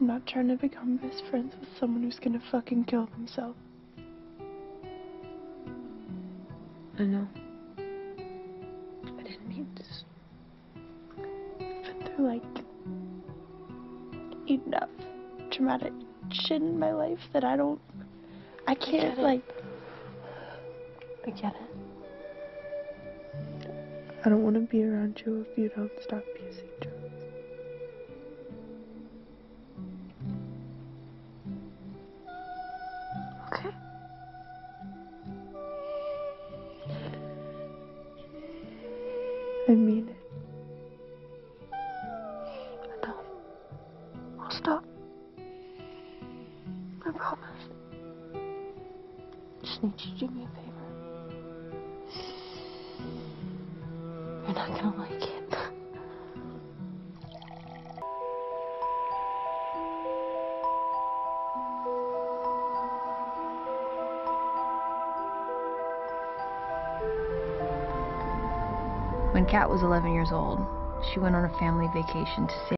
I'm not trying to become best friends with someone who's gonna fucking kill themselves. I know. I didn't mean this. I've been through, like, enough traumatic shit in my life that I can't, like... I get it. I don't want to be around you if you don't stop using drugs. Okay. I mean it. I know. I'll stop. I promise. Just need you to do me a favor. You're not gonna like it. When Kat was 11 years old, she went on a family vacation to